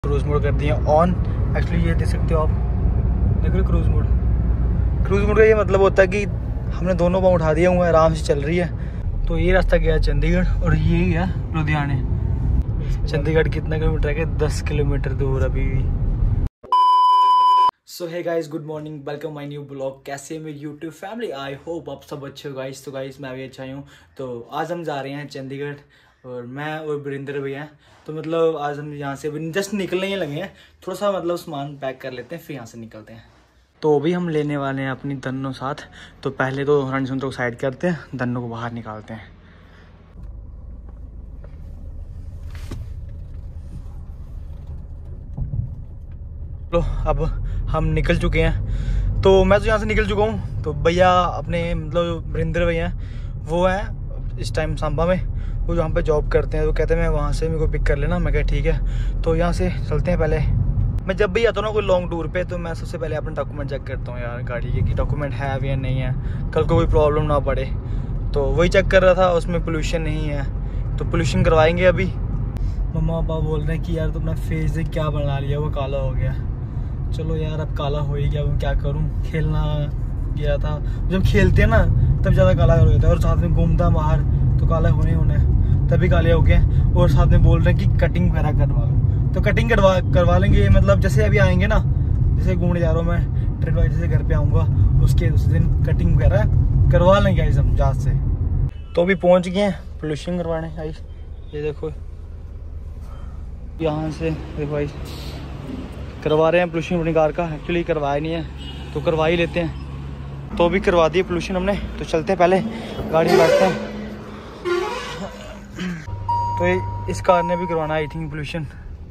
Cruise mode कर दिया on. Actually ये देख सकते हो आप, देख रहे हो क्रूज मोड। क्रूज मोड का ये मतलब होता है कि हमने दोनों पाँव उठा दिया हुआ है, आराम से चल रही है। तो ये रास्ता गया चंडीगढ़ और ये गया लुधियाने। चंडीगढ़ कितना किलोमीटर है? 10 किलोमीटर दूर अभी भी। So hey guys, good morning, welcome my new blog. कैसे है मेरी यूट्यूब फैमिली? आई होप आप सब अच्छे हो गाइस। तो गाइस मैं भी अच्छा ही हूँ। तो आज हम जा रहे हैं चंडीगढ़ और मैं और वीरेंद्र भैया। तो मतलब आज हम यहाँ से जस्ट निकलने ही लगे हैं, थोड़ा सा मतलब सामान पैक कर लेते हैं फिर यहाँ से निकलते हैं। तो अभी हम लेने वाले हैं अपनी दन्नो साथ। तो पहले तो रणसुन को साइड करते हैं, दन्नो को बाहर निकालते हैं। लो अब हम निकल चुके हैं। तो मैं तो यहाँ से निकल चुका हूँ। तो भैया अपने मतलब वीरेंद्र भैया वो हैं इस टाइम सांबा में, वो जहाँ पे जॉब करते हैं। तो कहते हैं मैं वहाँ से मेरे को पिक कर लेना। मैं कहा ठीक है। तो यहाँ से चलते हैं। पहले मैं जब भी आता हूँ ना कोई लॉन्ग टूर पे, तो मैं सबसे पहले अपने डॉक्यूमेंट चेक करता हूँ यार गाड़ी के, कि डॉक्यूमेंट है अभी या नहीं है, कल को कोई प्रॉब्लम ना पड़े। तो वही चेक कर रहा था, उसमें पोल्यूशन नहीं है तो पोल्यूशन करवाएंगे अभी। मम्मा पापा बोल रहे हैं कि यार तुम अपना फेस देख क्या बना लिया, वो काला हो गया। चलो यार अब काला हो ही गया, वो क्या करूँ। खेलना गया था, जब खेलते हैं ना तब ज़्यादा काला हो जाता है, और साथ में घूमता बाहर तो काला होने तभी काले हो गए। और साथ में बोल रहे हैं कि कटिंग वगैरह करवा लो। तो कटिंग करवा लेंगे। मतलब जैसे अभी आएंगे ना, जैसे घूमने जा रहा हूँ मैं ट्रेन वाइज, जैसे घर पे आऊँगा उसके उस दिन कटिंग वगैरह करवा लेंगे गाइस हम जहाज से। तो अभी पहुँच गए हैं पोल्यूशन करवाने गाइस। ये देखो यहाँ से देखो गाइस करवा रहे हैं पोल्यूशन अपनी कार का। एक्चुअली करवाया नहीं है तो करवा ही लेते हैं। तो अभी करवा दिए पोल्यूशन हमने। तो चलते हैं, पहले गाड़ी में बैठते हैं। तो इस कार ने भी करवाना आई थिंक पोल्यूशन।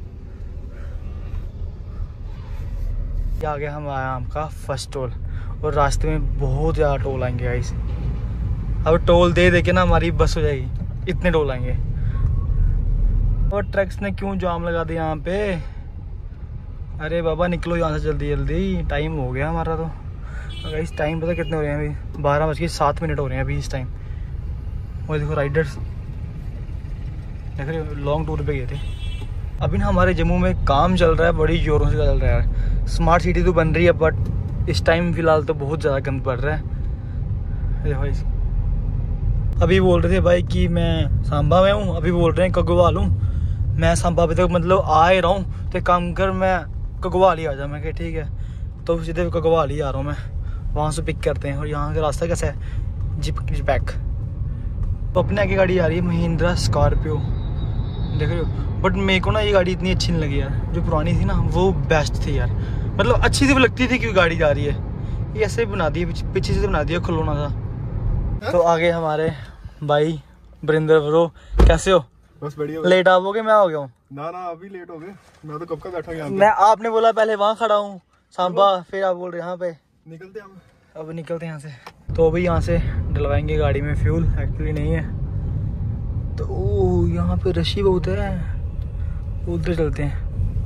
ये आ गया हमारा आपका फर्स्ट टोल, और रास्ते में बहुत ज़्यादा टोल आएंगे गाइस। अब टोल दे दे के ना हमारी बस हो जाएगी, इतने टोल आएंगे। और ट्रक्स ने क्यों जाम लगा दिया यहाँ पे? अरे बाबा निकलो यहाँ से जल्दी जल्दी, टाइम हो गया हमारा। तो गाइस टाइम पता कितने हो रहे हैं अभी? 12:07 हो रहे हैं अभी इस टाइम। वो देखो राइडर्स देख रहे हो, लॉन्ग टूर पे गए थे। अभी ना हमारे जम्मू में काम चल रहा है, बड़ी जोरों से चल रहा है। स्मार्ट सिटी तो बन रही है, बट इस टाइम फिलहाल तो बहुत ज़्यादा गंद पड़ रहा है। देखो भाई अभी बोल रहे थे भाई कि मैं सांबा में हूँ, अभी बोल रहे हैं कगवाल हूँ। मैं सांबा अभी तक मतलब आ ही रहा हूँ, तो काम कर मैं कगवाल ही आ जाऊँ। मैं कहा ठीक है। तो सीधे कगवाल ही आ रहा हूँ मैं, वहाँ से पिक करते हैं। और यहाँ का रास्ता कैसा है? जिप पैक। तो अपने आगे गाड़ी आ रही है महिंद्रा स्कॉर्पियो, देख रहे हो। बट मेरे को ना ये गाड़ी इतनी अच्छी नहीं लगी यार, जो पुरानी थी ना वो बेस्ट थी यार। मतलब अच्छी सी लगती थी कि गाड़ी जा रही है। ये ऐसे बना दी, पीछे से बना दिया, खुलौना था। तो आगे हमारे भाई वीरेंद्र ब्रो, कैसे हो? बस बढ़िया। लेट आओगे? मैं आ गया हूँ। ना अभी लेट हो गए, मैं तो कब का बैठा हूँ यहाँ पे। मैं आपने बोला पहले वहाँ खड़ा हूँ सांबा, फिर आप बोल रहे यहाँ पे। निकलते हैं हम, अब निकलते हैं यहाँ से। तो अभी यहाँ से डलवाएंगे गाड़ी में फ्यूल, एक्चुअली नहीं है। तो यहाँ पे रशी बहुत है, उधर चलते हैं।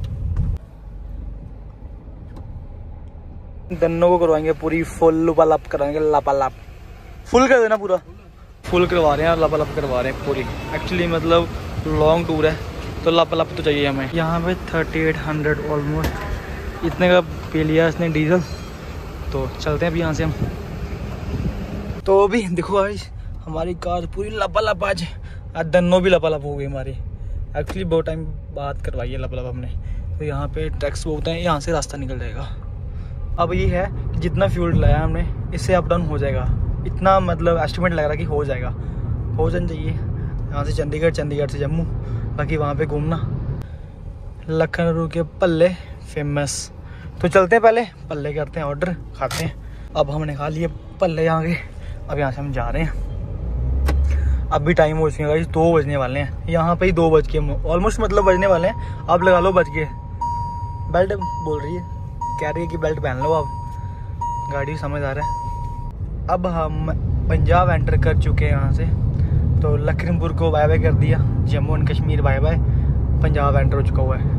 दन्नो को करवाएंगे पूरी फुल लपालप कराएंगे, लपालप फुल कर देना पूरा। फुल करवा रहे हैं, लपालप करवा रहे हैं पूरी। एक्चुअली मतलब लॉन्ग टूर है तो लपालप तो चाहिए हमें। यहाँ पे 3800 ऑलमोस्ट इतने का पी लिया इसने डीजल। तो चलते हैं अभी यहाँ से हम। तो अभी देखो भाई हमारी कार पूरी लपालप आज दन्नो भी लपालप हो गई हमारी। एक्चुअली बहुत टाइम बाद करवाई है लपालप हमने। तो यहाँ पे ट्रक्स बहुत हैं, यहाँ से रास्ता निकल जाएगा। अब ये है कि जितना फ्यूल लाया हमने इससे अप डाउन हो जाएगा, इतना मतलब एस्टिमेट लग रहा है कि हो जाएगा, हो जाना चाहिए। यहाँ से चंडीगढ़, चंडीगढ़ से जम्मू, बाकी वहाँ पे घूमना। लखनऊ के पल्ले फेमस। तो चलते हैं, पहले पल्ले करते हैं ऑर्डर, खाते हैं। अब हमने खा लिए पल्ले यहाँ के, अब यहाँ से हम जा रहे हैं। अब भी टाइम हो चुका है, 2 बजने वाले हैं। यहाँ पे ही 2 बज के ऑलमोस्ट मतलब बजने वाले हैं। अब लगा लो बज के। बेल्ट बोल रही है, कह रही है कि बेल्ट पहन लो। अब गाड़ी समझ आ रहा है। अब हम पंजाब एंटर कर चुके हैं यहाँ से। तो लखनपुर को बाय बाय कर दिया, Jammu and Kashmir bye bye, Punjab enter हो चुका हुआ है।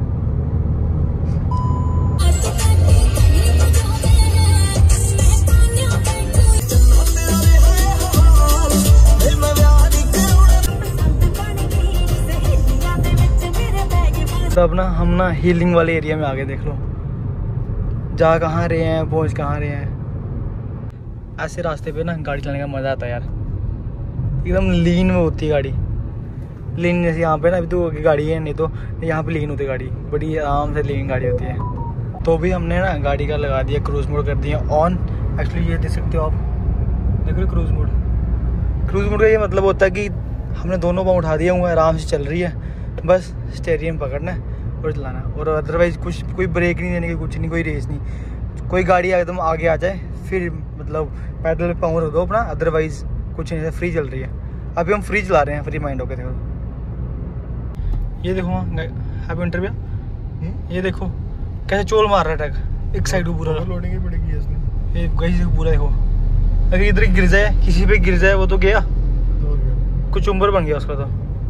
अब ना हम ना हीलिंग वाले एरिया में आ गए। देख लो जा कहाँ रहे हैं, पहुँच कहाँ रहे हैं। ऐसे रास्ते पे ना गाड़ी चलाने का मज़ा आता है यार, एकदम लीन में होती है गाड़ी। लीन जैसे यहाँ पे ना अभी तो गाड़ी है, नहीं तो यहाँ पे लीन होती है गाड़ी, बड़ी आराम से लीन गाड़ी होती है। तो भी हमने ना गाड़ी का लगा दिया, क्रूज मोड कर दिया ऑन। एक्चुअली ये देख सकते हो आप, देख रहे क्रूज मोड। क्रूज मोड का ये मतलब होता है कि हमने दोनों पाँव उठा दिए हुए, आराम से चल रही है, बस स्टेयरिंग पकड़ना है और चलाना। और अदरवाइज कुछ कोई ब्रेक नहीं देने की, कुछ नहीं, कोई रेस नहीं। कोई गाड़ी एकदम आगे आ जाए फिर मतलब पैडल पे पाँव रख दो अपना, अदरवाइज कुछ नहीं, फ्री चल रही है। अभी हम फ्री चला रहे हैं, फ्री माइंड होकर। देखो ये देखो हैप्पी इंटरव्यू, ये देखो कैसे चोल मार रहा है ट्रक एक साइड को पूरा। लोडिंग ही पड़ेगी इसमें, ये गई पूरा। देखो अगर इधर गिर जाए, किसी पे गिर जाए, वो तो गया, कुछ उम्र बन गया उसका। तो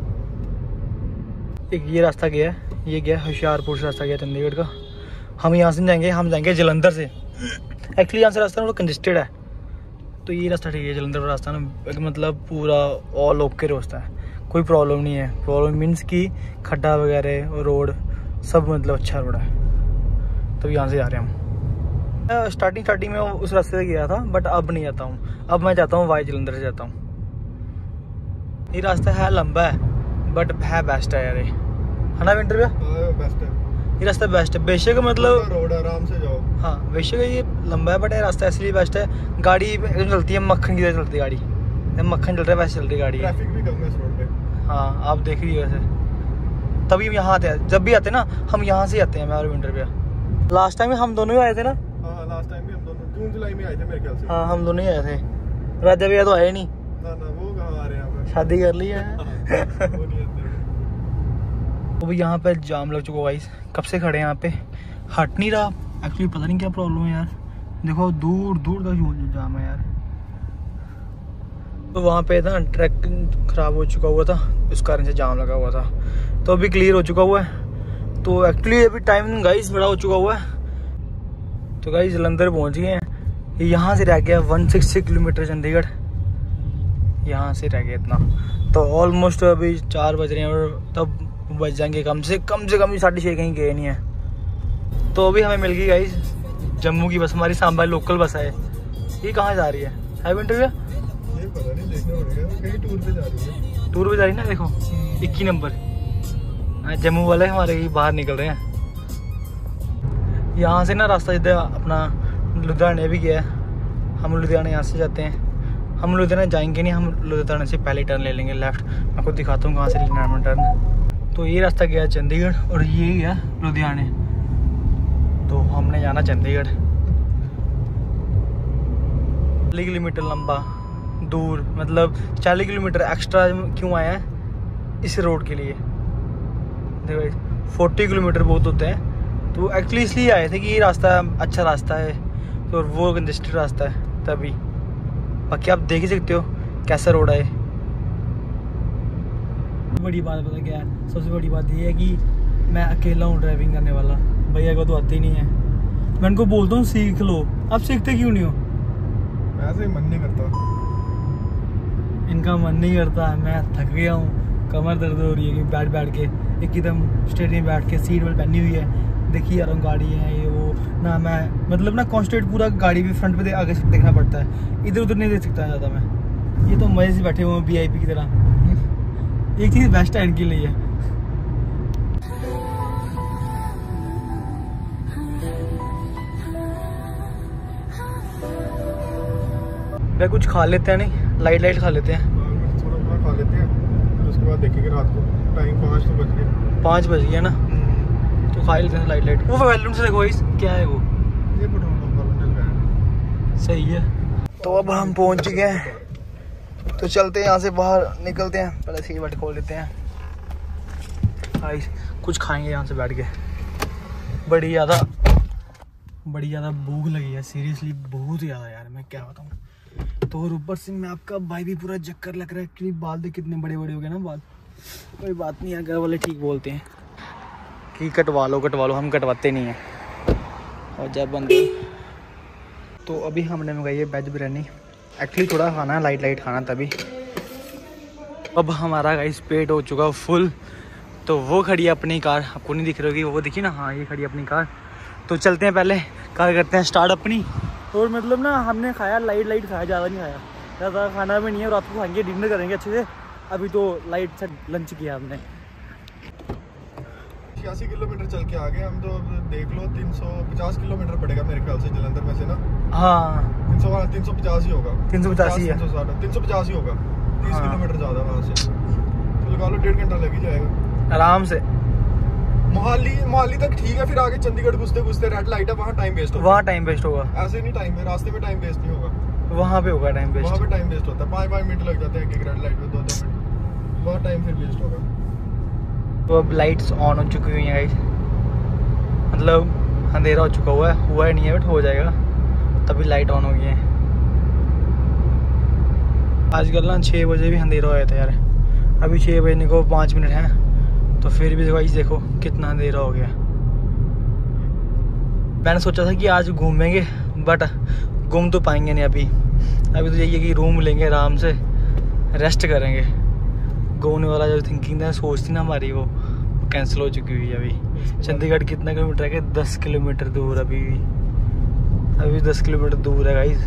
एक ये रास्ता गया है, ये गया होशियारपुर से रास्ता गया चंडीगढ़ का। हम यहाँ से जाएंगे, हम जाएंगे जलंधर से। एक्चुअली यहाँ से रास्ता थोड़ा कंजेस्टेड है, तो ये रास्ता ठीक है। जलंधर का रास्ता ना मतलब पूरा ऑल ओके रास्ता है, कोई प्रॉब्लम नहीं है। प्रॉब्लम मीन्स कि खड्डा वगैरह रोड सब मतलब अच्छा रोड है। तो यहाँ से जा रहे हैं हम। स्टार्टिंग में उस रास्ते से गया था, बट अब नहीं जाता हूँ। अब मैं जाता हूँ वाई जलंधर से जाता हूँ। ये रास्ता है लंबा है, बट है बेस्ट है यार, है ना विंटर भैया? बेस्ट है ये रास्ता, बेस्ट है बेशक। मतलब रोड आराम से जाओ। हाँ बेशक ये लंबा है, बट ये रास्ता इसलिए बेस्ट है, गाड़ी एकदम चलती है मक्खन की तरह चलती है गाड़ी। मक्खन चल रहा है वैसे चल रही है गाड़ी। ट्रैफिक भी कम है इस रोड पे। हाँ आप देख रही है वैसे। तभी हम यहाँ आते हैं, जब भी आते हैं ना हम यहाँ से आते हैं, मैं और विंटर भैया। लास्ट टाइम हम दोनों ही आए थे ना? हाँ लास्ट टाइम भी हम दोनों जून जुलाई में आए थे मेरे ख्याल से। हाँ हम दोनों ही आए थे। राजा भैया तो आए नहीं, ना वो कहाँ आ रहे हैं, शादी कर ली है। वो नहीं आते। तो भाई यहाँ पे जाम लग चुका गाइस, कब से खड़े हैं यहाँ पे, हट नहीं रहा। एक्चुअली पता नहीं क्या प्रॉब्लम है यार, देखो दूर दूर तक जाम है यार। तो वहाँ पे ना ट्रैक खराब हो चुका हुआ था, उस कारण से जाम लगा हुआ था। तो अभी क्लियर हो चुका हुआ है। तो एक्चुअली अभी टाइम गाइस बड़ा हो चुका हुआ है। तो गाइस जलंधर पहुँच गए हैं। यहाँ से रह गया 160 किलोमीटर चंडीगढ़, यहाँ से रह गया इतना। तो ऑलमोस्ट अभी 4 बज रहे हैं और तब बच जाएंगे कम से कम 6:30 कहीं गए नहीं है। तो अभी हमें मिल गई गाइस जम्मू की बस, हमारी सांबा लोकल बस है। ये कहाँ जा रही है विंटर भैया? ये पता नहीं, देखना पड़ेगा, कहीं टूर पे जा रही है। टूर पे जा रही है ना, देखो 21 नंबर। जम्मू वाले हमारे ही बाहर निकल रहे हैं। यहाँ से ना रास्ता सीधा अपना लुधियाने भी गया है। हम लुधियाना यहाँ से जाते हैं। हम लुधियाना जाएंगे नहीं, हम लुधियाना से पहले टर्न ले लेंगे लेफ्ट। मैं आपको दिखाता हूँ कहाँ से लेना है टर्न। तो ये रास्ता गया चंडीगढ़ और ये गया लुधियाने। तो हमने जाना चंडीगढ़। 40 किलोमीटर लंबा दूर, मतलब 40 किलोमीटर एक्स्ट्रा क्यों आया है इस रोड के लिए। देखो 40 किलोमीटर बहुत होते हैं। तो एक्चुअली इसलिए आए थे कि ये रास्ता अच्छा रास्ता है, तो वो कंजेस्टेड रास्ता है तभी। बाकी आप देख ही सकते हो कैसा रोड है। बड़ी बात पता क्या है, सबसे बड़ी बात ये है कि मैं अकेला हूँ ड्राइविंग करने वाला, भैया को तो आती नहीं है। मैं उनको बोलता हूँ सीख लो, आप सीखते क्यों नहीं हो? ऐसे ही मन नहीं करता, इनका मन नहीं करता। मैं थक गया हूँ, कमर दर्द हो रही है कि बैठ बैठ के एकदम स्ट्रेट में बैठ के, सीट बेल्ट पहनी हुई है। देखिए यार गाड़ी है ये वो ना, मैं मतलब ना कॉन्स्टेंट पूरा गाड़ी भी फ्रंट पे आगे से देखना पड़ता है, इधर उधर नहीं देख सकता ज़्यादा मैं। ये तो मजे से बैठे हुए हैं VIP की तरह। एक चीज़ बेस्ट है इनके लिए। मैं कुछ खा लेते हैं, नहीं लाइट खा लेते हैं, थोड़ा थोड़ा खा लेते हैं, फिर उसके बाद देखेंगे रात को। टाइम 5 तो बज गए, 5 बज गया ना, तो खा लेते हैं लाइट। वो वैल्यूम से देखो इस क्या है वो, ये पेट्रोल पंप वाला चल रहा है। सही है। तो अब हम पहुंच गए हैं, तो चलते हैं यहाँ से बाहर निकलते हैं। पहले सीट बेल्ट खोल लेते हैं। कुछ खाएंगे यहाँ से बैठ के। बड़ी ज़्यादा भूख लगी है, सीरियसली बहुत ज़्यादा यार, मैं क्या बताऊँ। तो और ऊपर से मैं आपका भाई भी पूरा चक्कर लग रहा है, क्योंकि बाल देख कितने बड़े बड़े हो गए ना बाल। कोई बात नहीं है, घर वाले ठीक बोलते हैं कि कटवा लो, हम कटवाते नहीं हैं। और जब बंदे तो अभी हमने मंगाई है वेज बिरयानी। एक्चुअली थोड़ा खाना है, लाइट खाना तभी। अब हमारा गाइस पेट हो चुका फुल, तो वो खड़ी है अपनी कार, आपको नहीं दिख रही होगी, वो देखिए ना, हाँ ये खड़ी है अपनी कार। तो चलते हैं पहले, कार करते हैं स्टार्ट अपनी। और मतलब ना हमने खाया लाइट खाया, ज़्यादा नहीं खाया, ज़्यादा खाना भी नहीं है, रात को खाएंगे, डिनर करेंगे अच्छे से। अभी तो लाइट से लंच किया हमने। 86 किलोमीटर चल के आ गए हम, तो देख लो 350 किलोमीटर पड़ेगा मेरे ख्याल से जलंधर में से ना। हाँ 350 ही होगा, 350 ही है, 350 ही होगा, 30 किलोमीटर ज़्यादा वहाँ से, तो लगा लो 1.5 घंटा लग ही जाएगा आराम से। मोहाली तक ठीक है, फिर आगे चंडीगढ़ घुसते रेड लाइट है, वहाँ टाइम वेस्ट होगा। वहाँ टाइम वेस्ट होगा, ऐसे नहीं टाइम, रास्ते में टाइम वेस्ट नहीं होगा, वहाँ पे होगा टाइम वेस्ट। वहाँ पे टाइम वेस्ट होता है, 5-5 मिनट लग जाते हैं एक रेड लाइट में, 2-2 मिनट, वहाँ टाइम फिर वेस्ट होगा। तो अब लाइट्स ऑन हो चुकी हुई हैं गाइस, मतलब अंधेरा हो चुका हुआ है नहीं है, बट हो जाएगा, तभी लाइट ऑन हो गई है। आजकल ना 6 बजे भी अंधेरा हो जाता है यार, अभी 6 बजने को 5 मिनट हैं, तो फिर भी गाइस देखो कितना अंधेरा हो गया। मैंने सोचा था कि आज घूमेंगे, बट घूम तो पाएंगे नहीं अभी तो यही है कि रूम लेंगे, आराम से रेस्ट करेंगे। घूमने वाला जो थिंकिंग था, सोच थी ना हमारी, वो कैंसिल हो चुकी हुई है। अभी चंडीगढ़ कितना किलोमीटर है, 10 किलोमीटर दूर, अभी 10 किलोमीटर दूर है गाइस।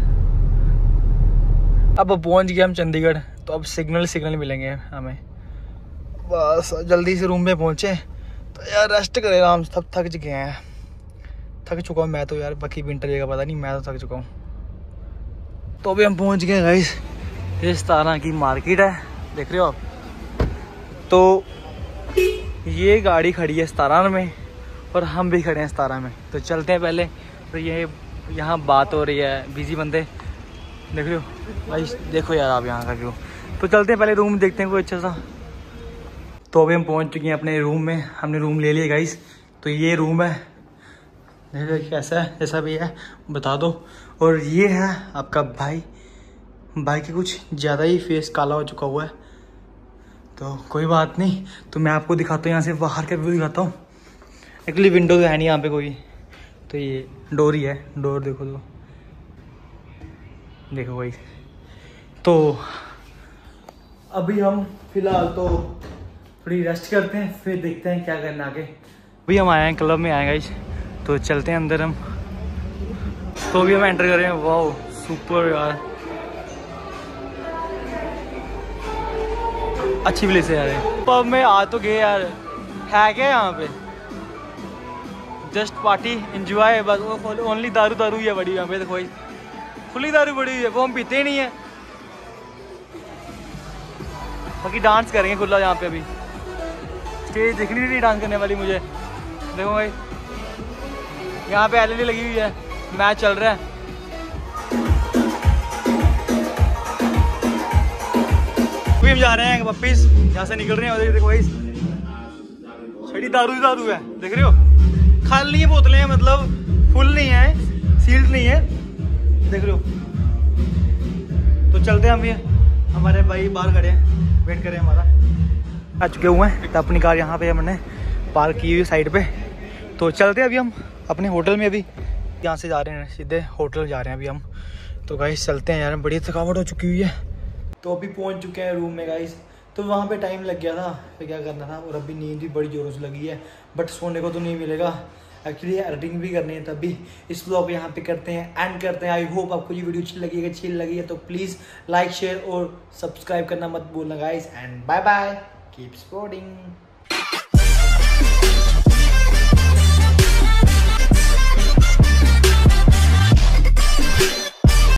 अब पहुंच गए हम चंडीगढ़, तो अब सिग्नल मिलेंगे हमें, बस जल्दी से रूम में पहुंचे तो यार रेस्ट करें आराम से। थक गए हैं, थक चुका हूँ मैं तो यार, बाकी विंटर जगह पता नहीं, मैं तो थक चुका हूँ। तो अभी हम पहुंच गए गाइस, ये 17 की मार्केट है, देख रहे हो आप। तो ये गाड़ी खड़ी है 17 में और हम भी खड़े हैं 17 में, तो चलते हैं पहले। तो ये यहाँ बात हो रही है, बिजी बंदे देख रहे हो भाई, देखो यार आप यहाँ का व्यू। तो चलते हैं पहले रूम देखते हैं कोई अच्छा सा। तो अभी हम पहुँच चुके हैं अपने रूम में, हमने रूम ले लिया गाइस। तो ये रूम है, देखो कैसा है, जैसा भी है बता दो। और ये है आपका भाई के कुछ ज़्यादा ही फेस काला हो चुका हुआ है, तो कोई बात नहीं। तो मैं आपको दिखाता हूँ यहाँ से बाहर का व्यू दिखाता हूँ। एक्चुअली विंडो तो है नहीं यहाँ पे कोई, तो ये डोर ही है, डोर देखो तो देखो भाई। तो अभी हम फिलहाल तो थोड़ी रेस्ट करते हैं, फिर देखते हैं क्या करना आगे। अभी हम आए हैं, क्लब में आए गाइस, तो चलते हैं अंदर हम। तो अभी हम एंटर कर रहे हैं, वाओ सुपर यार, अच्छी प्लेस है यार। पब में आ तो गए यार, है क्या यहाँ पे, जस्ट पार्टी एंजॉय, बस ओनली दारू ही है बड़ी यहाँ पे, देखो भाई खुली दारू बड़ी हुई है, वो हम पीते ही नहीं है। बाकी डांस करेंगे खुला यहाँ पे, अभी स्टेज दिखनी नहीं डांस करने वाली मुझे, देखो भाई यहाँ पे LED लगी हुई है, मैच चल रहा है। अभी हम जा रहे हैं वापिस, यहाँ से निकल रहे हैं, देखो भाई छड़ी दारू है, देख रहे हो, खाली बोतलें हैं, मतलब फुल नहीं है, सील्ड नहीं है, देख रहे हो। तो चलते हैं हम, ये हमारे भाई बाहर खड़े हैं, वेट करें हमारा, आ चुके हुए हैं। तो अपनी कार यहाँ पे हमने पार्क की हुई साइड पे, तो चलते हैं अभी हम अपने होटल में। अभी यहाँ से जा रहे हैं, सीधे होटल जा रहे हैं अभी हम। तो गाइस चलते हैं यार, बड़ी थकावट हो चुकी हुई है। तो अभी पहुँच चुके हैं रूम में गाइस। तो वहाँ पे टाइम लग गया था, फिर क्या करना था, और अभी नींद भी बड़ी ज़ोरों से लगी है, बट सोने को तो नहीं मिलेगा। एक्चुअली एडिटिंग भी करनी है, तब भी इस ब्लॉग यहाँ पे करते हैं, एंड करते हैं। आई होप आपको ये वीडियो अच्छी लगी है तो प्लीज़ लाइक शेयर और सब्सक्राइब करना मत भूलना guys, and bye bye, keep supporting.